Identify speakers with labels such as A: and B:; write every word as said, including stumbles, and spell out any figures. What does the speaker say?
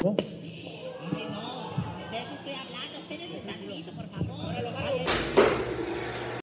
A: Ay, no, de eso estoy hablando. Espérense tantito, por favor.